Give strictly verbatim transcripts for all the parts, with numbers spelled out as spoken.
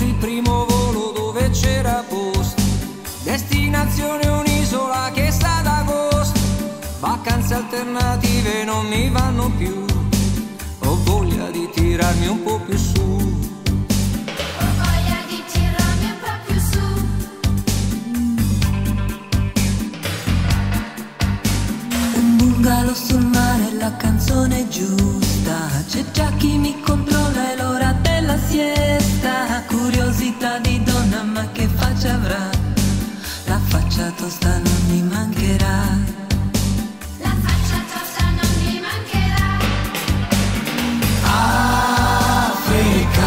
presi il primo volo dove c'era posto. Destinazione un'isola che sa d'agosto. Vacanze alternative non mi vanno più. Ho voglia di tirarmi un po' più su. Ho voglia di tirarmi un po' più su. Un bungalow sul mare, la canzone giusta. C'è già chi mi controlla, è l'ora della siesta. Curiosità di donna, ma che faccia avrà? La faccia tosta non mi mancherà. La faccia tosta non mi mancherà. Africa,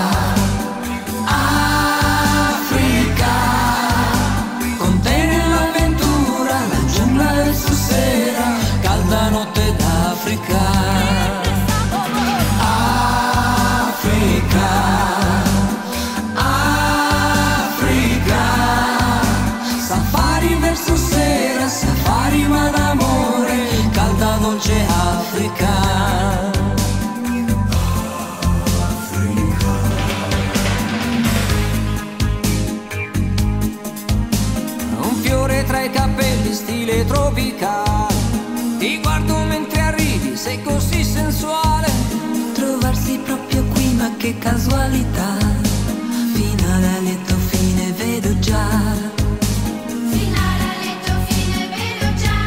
Africa, con te nell'avventura, la giungla è su sera, calda notte d'Africa. Africa, Africa, safari verso sera, safari ma d'amore, calda dolce Africa. Tra i capelli stile tropicale, ti guardo mentre arrivi, sei così sensuale. Trovarsi proprio qui, ma che casualità. Finale a lieto fine vedo già. Finale a lieto fine vedo già.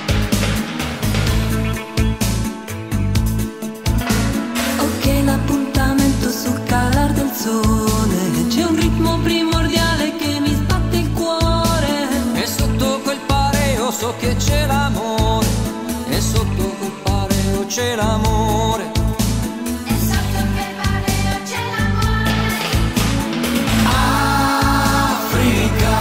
Ok, l'appuntamento sul calar del sole. C'è un ritmo primordiale che mi sbatte il cuore. E sotto quel pareo so che c'è l'amore. E sotto quel pareo c'è l'amore. E sotto quel pareo c'è l'amore. Africa,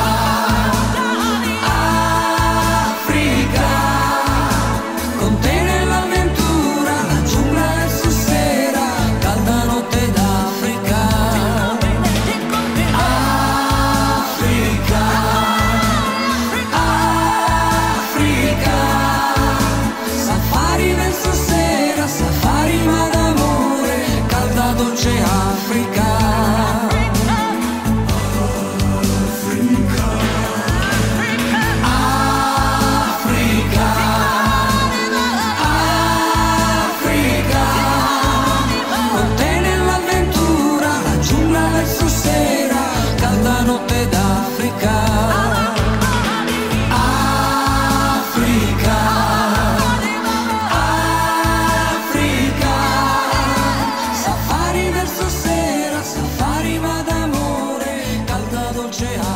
Africa, con te nell'avventura, la giungla è su sera, calda notte d'Africa. Africa, Africa, safari verso sera, safari ma d'amore, calda dolce Africa. Africa, Africa, con te nell'avventura, la giungla verso sera, calda notte d'Africa. Africa, Africa, safari verso sera, safari ma d'amore, calda dolce Africa.